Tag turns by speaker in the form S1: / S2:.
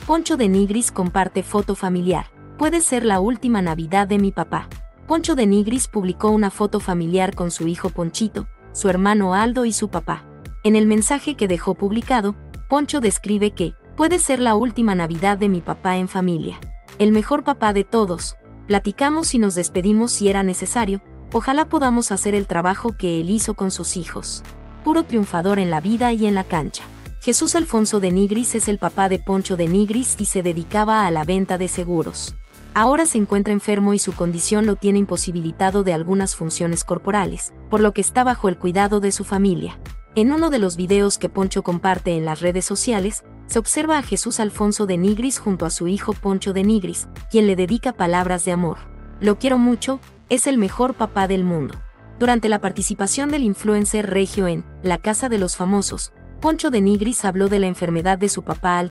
S1: Poncho de Nigris comparte foto familiar. Puede ser la última Navidad de mi papá. Poncho de Nigris publicó una foto familiar con su hijo Ponchito, su hermano Aldo y su papá. En el mensaje que dejó publicado, Poncho describe que puede ser la última Navidad de mi papá en familia. El mejor papá de todos. Platicamos y nos despedimos si era necesario. Ojalá podamos hacer el trabajo que él hizo con sus hijos. Puro triunfador en la vida y en la cancha. Jesús Alfonso de Nigris es el papá de Poncho de Nigris y se dedicaba a la venta de seguros. Ahora se encuentra enfermo y su condición lo tiene imposibilitado de algunas funciones corporales, por lo que está bajo el cuidado de su familia. En uno de los videos que Poncho comparte en las redes sociales, se observa a Jesús Alfonso de Nigris junto a su hijo Poncho de Nigris, quien le dedica palabras de amor. Lo quiero mucho, es el mejor papá del mundo. Durante la participación del influencer regio en La Casa de los Famosos, Poncho de Nigris habló de la enfermedad de su papá al